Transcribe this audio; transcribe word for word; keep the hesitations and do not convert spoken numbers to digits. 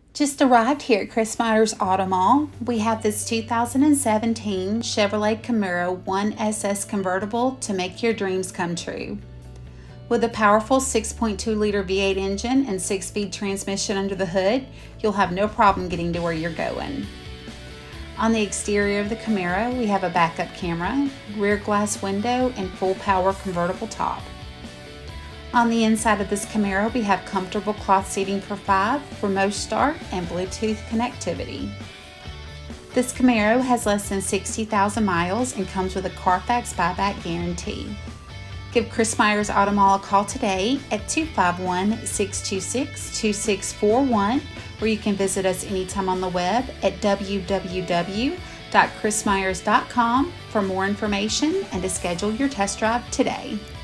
Just arrived here at Chris Myers Auto Mall. We have this two thousand seventeen Chevrolet Camaro one S S convertible to make your dreams come true. With a powerful six point two liter V eight engine and six speed transmission under the hood, you'll have no problem getting to where you're going. On the exterior of the Camaro, we have a backup camera, rear glass window, and full power convertible top. On the inside of this Camaro, we have comfortable cloth seating for five, remote start, and Bluetooth connectivity. This Camaro has less than sixty thousand miles and comes with a Carfax buyback guarantee. Give Chris Myers Auto Mall a call today at two five one, six two six, two six four one, or you can visit us anytime on the web at w w w dot chris myers dot com for more information and to schedule your test drive today.